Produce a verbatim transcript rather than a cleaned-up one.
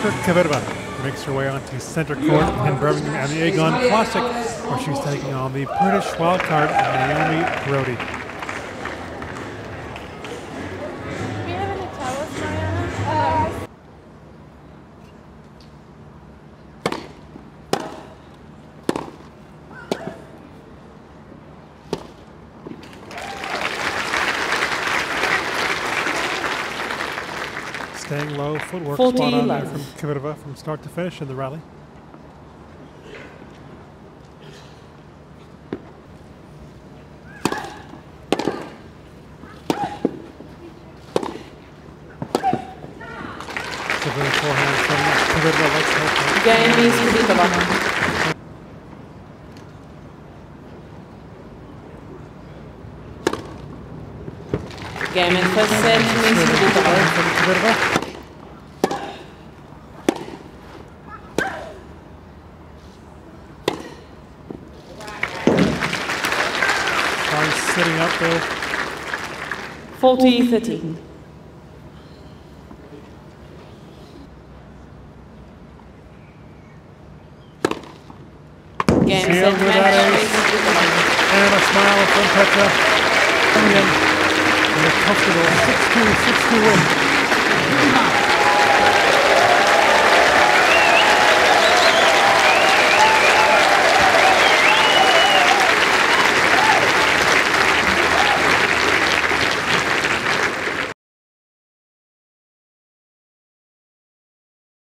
Kvitova makes her way onto center court in Birmingham at the Aegon Classic, where she's taking on the British wildcard Naomi Brody. Do we have any towels, Mariana? Uh, Staying low, footwork forty spot on there love. from Kvitova from start to finish in the rally. Severe forehand from Kvitova. Let's hope. Game is Kvitova. Game in first set means Kvitova. From Kvitova. Tries sitting up there. forty thirty. Game Shield set with match that means ace. Kvitova. And a smile from Petra. Coming in with a comfortable six two, six two win.